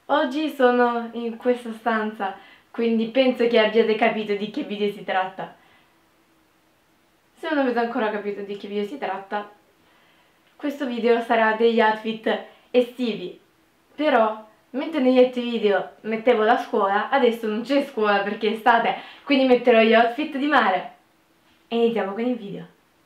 Oggi sono in questa stanza, quindi penso che abbiate capito di che video si tratta. Se non avete ancora capito di che video si tratta, questo video sarà degli outfit estivi. Però, mentre negli altri video mettevo la scuola, adesso non c'è scuola perché è estate, quindi metterò gli outfit di mare. E iniziamo con il video.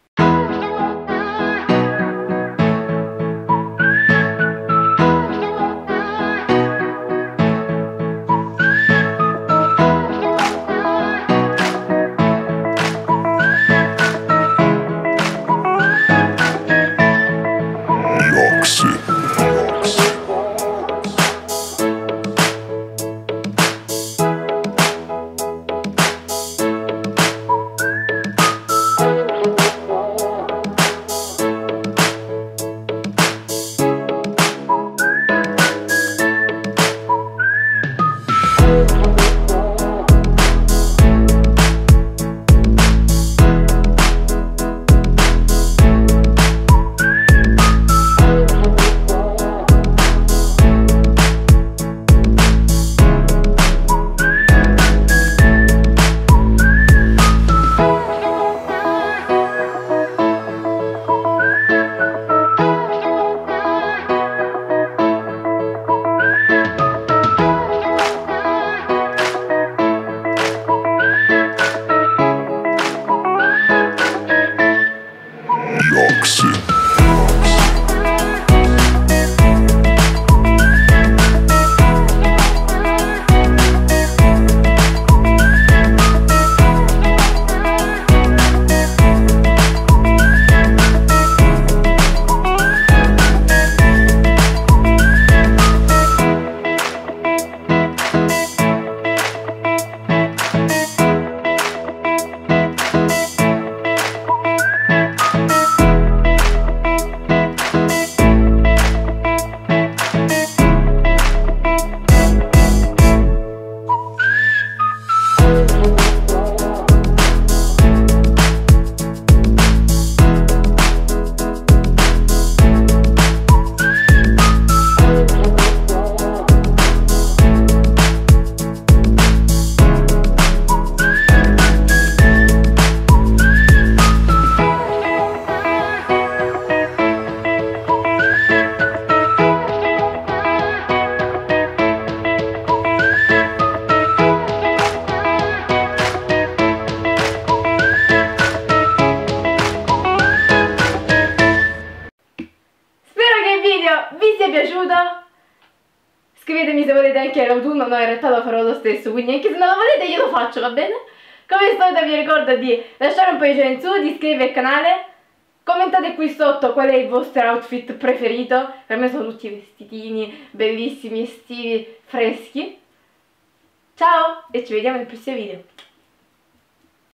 Vi sia piaciuto? Scrivetemi se volete anche l'autunno, no in realtà lo farò lo stesso, quindi anche se non lo volete io lo faccio, va bene? Come al solito vi ricordo di lasciare un pollice in su, di iscrivervi al canale, commentate qui sotto qual è il vostro outfit preferito, per me sono tutti vestitini bellissimi, estivi, freschi. Ciao e ci vediamo nel prossimo video.